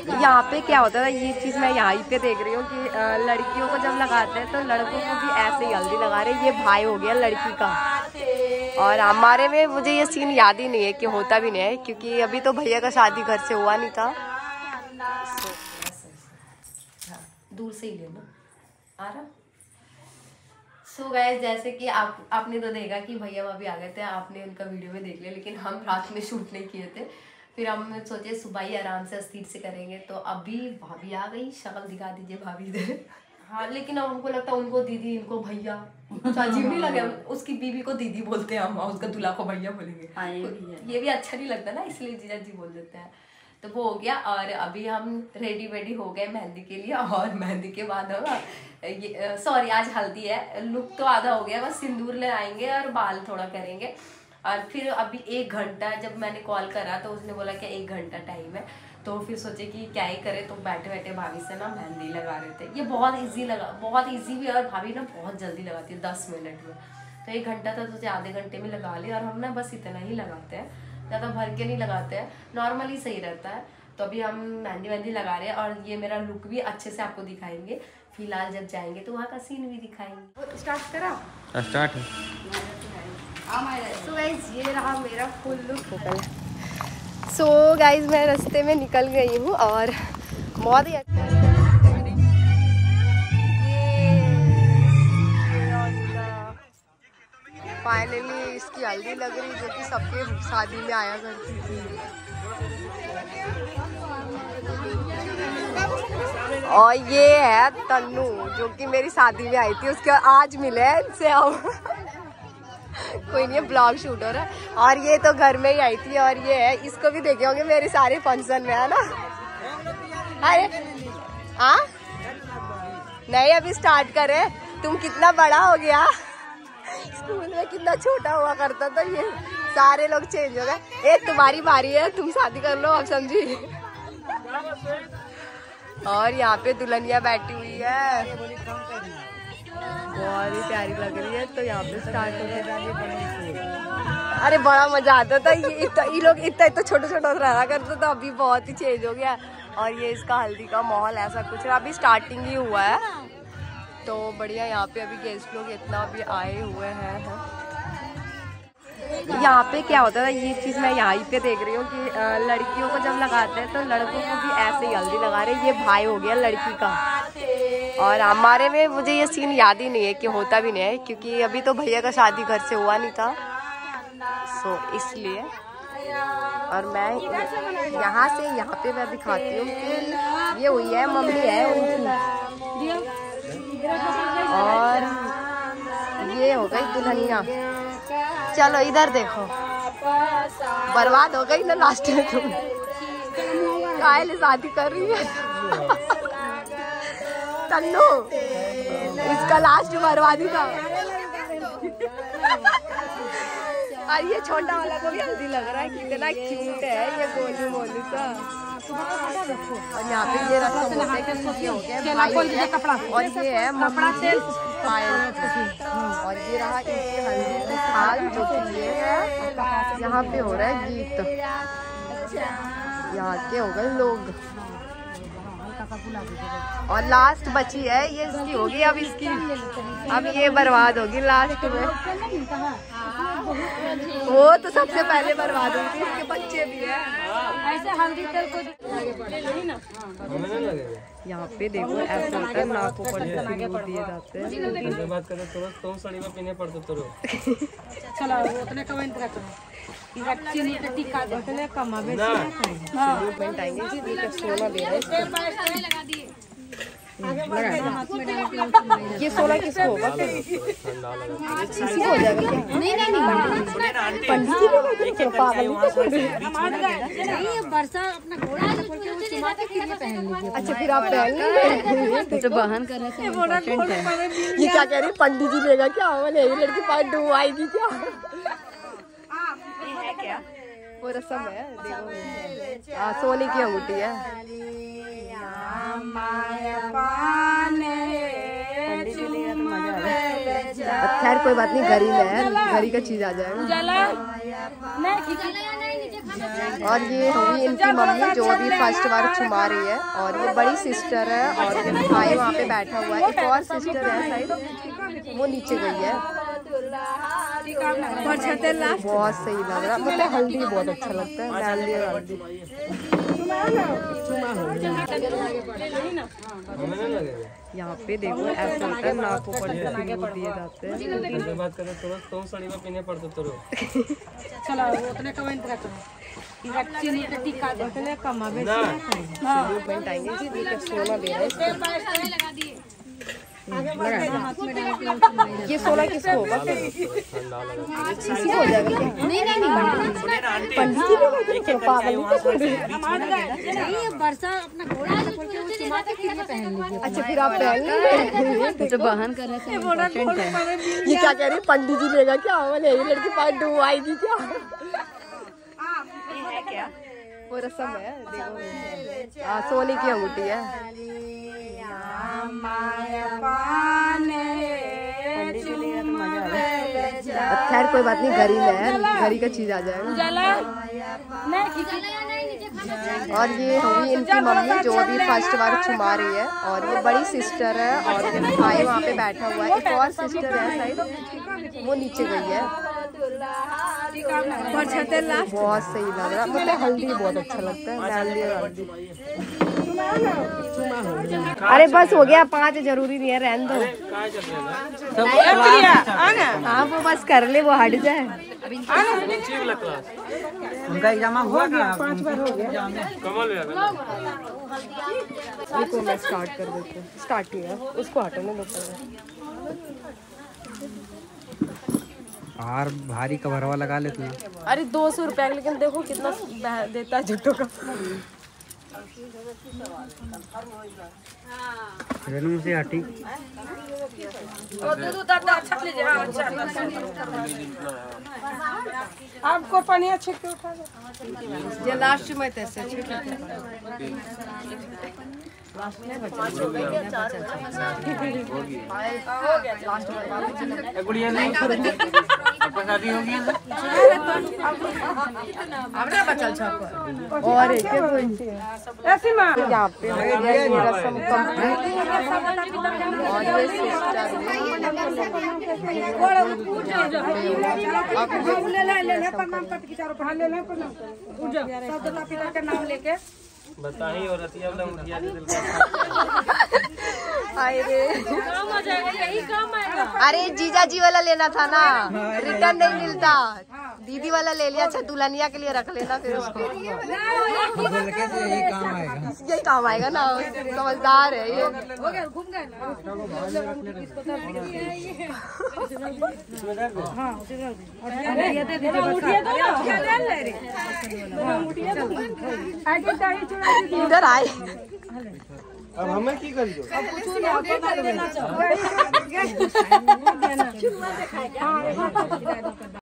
यहाँ पे क्या होता है, ये चीज़ मैं यहाँ पे देख रही हूँ कि लड़कियों को जब लगाते हैं तो लड़कों को भी ऐसे ही हल्दी लगा रहे हैं। ये भाई हो गया लड़की का, और हमारे में मुझे ये सीन याद ही नहीं है कि होता भी नहीं है, क्योंकि अभी तो भैया का शादी घर से हुआ नहीं था। दूर से ही लेना आ रहा। सो गाइस, जैसे कि आपने तो देखा कि भैया भाभी आ गए थे, आपने उनका वीडियो में देख लिया, लेकिन हम रात में शूट नहीं किए थे। फिर हम सोचे सुबह ही आराम से अस्थिर से करेंगे। तो अभी भाभी आ गई, शक्ल दिखा दीजिए भाभी इधर। हाँ, लेकिन अब हमको लगता है उनको दीदी, इनको भैया, कुछ अजीब नहीं लगे। उसकी बीवी को दीदी बोलते हैं हम, उसका दूल्हा को भैया बोलेंगे। ये भी अच्छा नहीं लगता ना, इसलिए जीजा जी बोल देते हैं। तो वो हो गया, और अभी हम रेडी वेडी हो गए मेहंदी के लिए। और मेहंदी के बाद ये सॉरी, आज हल्दी है। लुक तो आधा हो गया, बस सिंदूर ले आएंगे और बाल थोड़ा करेंगे। और फिर अभी 1 घंटा, जब मैंने कॉल करा तो उसने बोला कि 1 घंटा टाइम है। तो फिर सोचे कि क्या ही करे, तो बैठे बैठे भाभी से ना मेहंदी लगा रहे थे। ये बहुत इजी लगा, बहुत इजी भी है, और भाभी ना बहुत जल्दी लगाती है, 10 मिनट में। तो 1 घंटा था, सोचे आधे घंटे में लगा लिया। और हम ना बस इतना ही लगाते हैं, ज़्यादा भर के नहीं लगाते हैं, नॉर्मली सही रहता है। तो अभी हम मेहंदी लगा रहे हैं, और ये मेरा लुक भी अच्छे से आपको दिखाएंगे। फिलहाल जब जाएंगे तो वहाँ का सीन भी दिखाएंगे। स्टार्ट करा? स्टार्ट है। सो गाइज, ये रहा मेरा फुल लुक। सो गाइज, मैं रास्ते में निकल गई हूँ, और बहुत ही अच्छा फाइनली इसकी हल्दी लग रही, जो कि सबके शादी में आया करती थी। और ये है तन्नू, जो कि मेरी शादी में आई थी, उसके आज मिले इनसे हम। कोई नहीं है, ब्लॉग शूट हो रहा है। और ये तो घर में ही आई थी, और ये है, इसको भी देखे होंगे मेरे सारे फंक्शन में, है ना? अरे हाँ, नहीं अभी स्टार्ट करे। तुम कितना बड़ा हो गया, स्कूल में कितना छोटा हुआ करता था। ये सारे लोग चेंज हो गए। एक तुम्हारी बारी है, तुम शादी कर लो अब, समझी? और यहाँ पे दुल्हनिया बैठी हुई है, बहुत ही प्यारी लग रही है। तो यहाँ पे स्टार्ट हो गया। अरे बड़ा मजा आता था, ये लोग इतना छोटा छोटा रहा करता था, अभी बहुत ही चेंज हो गया। और ये इसका हल्दी का माहौल ऐसा कुछ है, अभी स्टार्टिंग ही हुआ है। तो बढ़िया, यहाँ पे अभी गेस्ट लोग इतना भी आए हुए हैं। यहाँ पे क्या होता है, ये चीज़ मैं यहाँ पे देख रही हूँ कि लड़कियों को जब लगाते हैं तो लड़कों को भी ऐसे ही हल्दी लगा रहे हैं। ये भाई हो गया लड़की का, और हमारे में मुझे ये सीन याद ही नहीं है कि होता भी नहीं है, क्योंकि अभी तो भैया का शादी घर से हुआ नहीं था। सो इसलिए, और मैं यहाँ से यहाँ पे मैं दिखाती हूँ कि ये हुई है, मम्मी है उनकी, और ये हो गई दुल्हनिया। चलो इधर देखो, बर्बाद हो गई ना लास्ट में। तुम काहे शादी कर रही है तन्नू, इसका लास्ट बर्बादी था। और ये छोटा वाला को भी हल्दी लग रहा है, कितना क्यूट है ये गोलू मोलू सा। और यहाँ पे ये रस्म होते हैं, ये हो गया, और ये है मम्मी और ये रहा इनकी हल्दी की थाल, जो कि ये है। यहाँ पे हो रहा है गीत, यहाँ के हो गए लोग, और लास्ट बची है ये, इसकी होगी अब, इसकी अब ये बर्बाद होगी लास्ट में। वो तो सबसे पहले बर्बाद होगी, इसके बच्चे भी हैं। ऐसे हल्दी तेल को यहाँ पे देखो ऐसा होता है, नाकों पर सिंदूर दिए जाते हैं। बात करते तो तुम साड़ी में पीने पड़ते तो चलो उतने कमेंट करो, चीनी पे टिक्का उतने कमावे ना। हां पेमेंट आएंगे जी, देखो सोना दे रहे हैं। ये सोना किसको होगा फिर? किसी को हो जाएगा क्या? नहीं पंडित जी को पागल नहीं, वर्षा अपना घोड़ा पकड़ के वो चुमाते के लिए पहन लीजिए। अच्छा फिर आप पहन लेंगे, तो बहन कर रहे थे। ये क्या कह रही, पंडित जी लेगा क्या? बोले लड़की पास डूबाएगी क्या? ये है क्या? वो रस्म है, देखो सोने की अंगूठी है। खैर कोई बात नहीं, घरी में है, घरी का चीज आ जाएगा। और ये होगी इनकी मम्मी जो अभी फर्स्ट बार चुमा रही है, और ये बड़ी सिस्टर है, और भाई वहाँ पे बैठा हुआ है। एक और सिस्टर है शायद, वो नीचे गई है। बहुत सही लग रहा, मतलब हल्दी बहुत अच्छा लगता है, हल्दी और हल्दी। यहाँ पे देखो ऐसा होता है, नाक ऊपर से सिंदूर दिए जाते हैं। बात करें तो तुम साड़ी में पीने पड़ते तो चलो उतने का इंतजार करो। चीनी पे टिक्का उतने कम आवे ना सिंदूर पॉइंट आएंगे जी, देखिए सोना दे रहा है इसको। ये 16 किसको होगा? किसी को हो जाएगा क्या? नहीं पंडित जी को पागल अच्छा फिर आप पहन लीजिए तो बहन कर रहे थे। ये क्या कह रही है, पंडित जी लेगा क्या? लड़की पास डूब आएगी क्या? क्या वो रस्म है, देखो सोने की अंगूठी है। खैर कोई बात नहीं, घरी में है, घरी का चीज आ जाएगा। और ये होगी इनकी मम्मी जो अभी फर्स्ट बार चुमा रही है, और ये बड़ी सिस्टर है, और भाई वहाँ पे बैठा हुआ है। एक और सिस्टर है शायद, वो नीचे गई है। बहुत सही लग रहा, मतलब हल्दी बहुत अच्छा लगता है, हल्दी और हल्दी। अरे बस हो गया, 5 जरूरी नहीं है, रहने दो। हाँ वो बस कर ले, वो हट जाए। उनका एग्जाम हुआ क्या? 5 बार हो गया। देखो मैं स्टार्ट कर देती हूँ, स्टार्ट किया, उसको हटाने दो। और भारी कवरवा लगा ले तू। अरे 200 रुपया, लेकिन देखो कितना देता है जुटो का। रेनू से हटी। आपको पानी अच्छे के उठा दो। ये लास्ट में तैसे गुड़िया नहीं शादी होगी और एक ऐसी माँ यहाँ पे रस्म कंप्लीट। और ये सिस्टर पिता के नाम लेके बताही और रतिया वाला मुठिया दे दिल का। यही काम आएगा। अरे जीजा जी वाला लेना था ना, रिटर्न नहीं मिलता। दीदी वाला ले लिया, अच्छा दुल्हनिया के लिए रख लेना फिर उसको। यही काम आएगा, यही काम आएगा ना, समझदार है ये। घूम गए इधर आए। अब हमें की करियो?